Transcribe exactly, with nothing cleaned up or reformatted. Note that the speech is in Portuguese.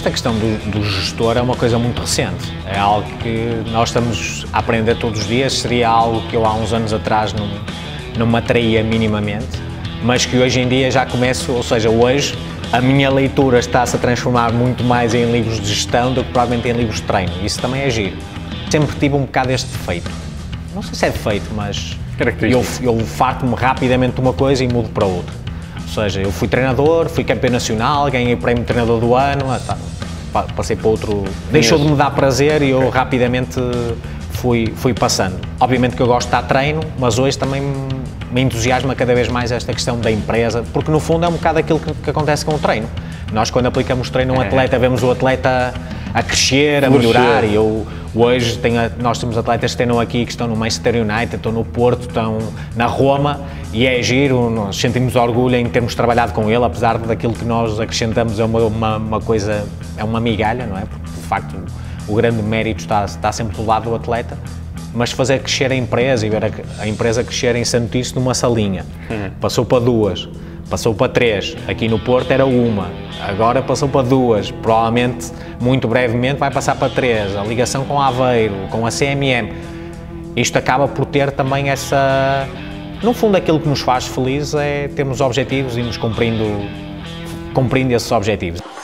esta questão do, do gestor é uma coisa muito recente, é algo que nós estamos a aprender todos os dias, seria algo que eu há uns anos atrás não, não me atraía minimamente, mas que hoje em dia já começo, ou seja, hoje a minha leitura está-se a transformar muito mais em livros de gestão do que provavelmente em livros de treino, isso também é giro. Sempre tive um bocado este defeito, não sei se é defeito, mas eu, eu farto-me rapidamente de uma coisa e mudo para outra. Ou seja, eu fui treinador, fui campeão nacional, ganhei o prémio de treinador do ano, tá, passei para outro... Deixou de me dar prazer e eu okay. rapidamente fui, fui passando. Obviamente que eu gosto de dar treino, mas hoje também me entusiasma cada vez mais esta questão da empresa, porque no fundo é um bocado aquilo que, que acontece com o treino. Nós quando aplicamos treino a um atleta, vemos o atleta a crescer, a melhorar, e eu hoje tenho, nós temos atletas que treinam aqui, que estão no Manchester United, estão no Porto, estão na Roma, e é giro, nós sentimos orgulho em termos trabalhado com ele, apesar daquilo que nós acrescentamos é uma, uma, uma coisa, é uma migalha, não é? Porque de facto o, o grande mérito está, está sempre do lado do atleta, mas fazer crescer a empresa e ver a, a empresa crescer em Santice numa salinha, uhum. passou para duas, passou para três, aqui no Porto era uma, agora passou para duas, provavelmente, muito brevemente vai passar para três, a ligação com a Aveiro, com a C M M, isto acaba por ter também essa, no fundo aquilo que nos faz felizes é termos objetivos e nos cumprindo, cumprindo esses objetivos.